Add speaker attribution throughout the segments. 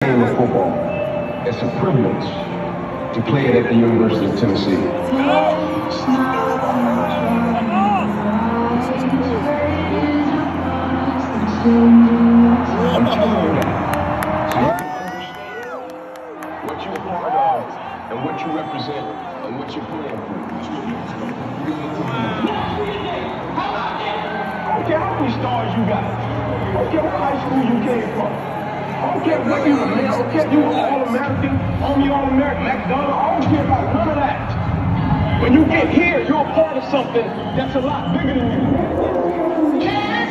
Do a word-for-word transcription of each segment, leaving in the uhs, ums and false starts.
Speaker 1: game of football. It's a privilege to play it at the University of Tennessee. I'm telling you that so you can understand what you're a part of and what you represent and what you're playing for. I don't care how many stars you got. I don't care what high school you came from. I don't care what you were. I don't care if you were All-American, Army All-American, McDonald's. I don't care about none of that. When you get here, you're a part of something that's a lot bigger than you.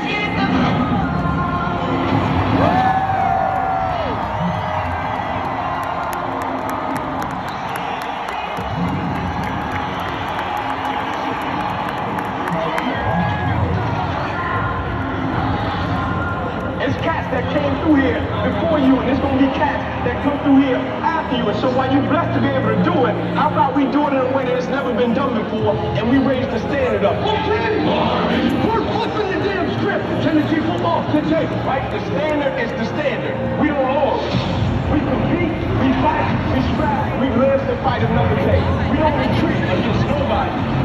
Speaker 1: It's cats that came through here before you, and there's gonna be cats that come through here after you. And so while you're blessed to be able to do it, how about we do it in a way that it's never been done before, and we raise the standard up. We're flipping the damn script. Tennessee football today, right? The standard is the standard. We don't lower. We compete, we fight, we strive, we live to fight another day. We don't retreat against nobody.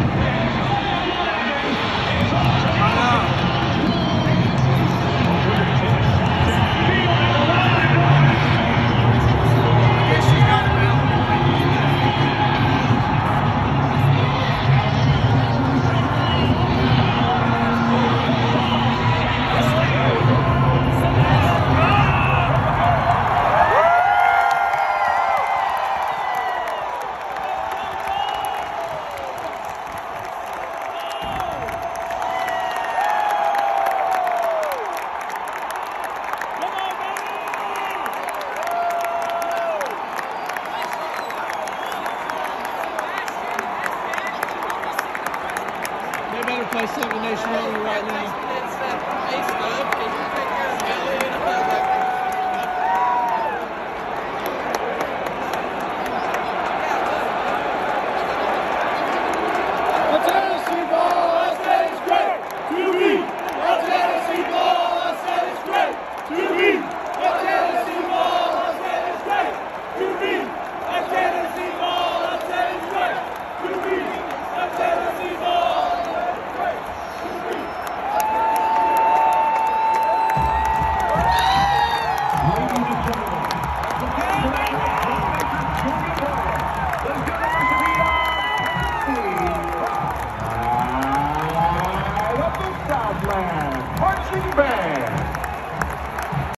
Speaker 2: They better play Seven Nation only right now.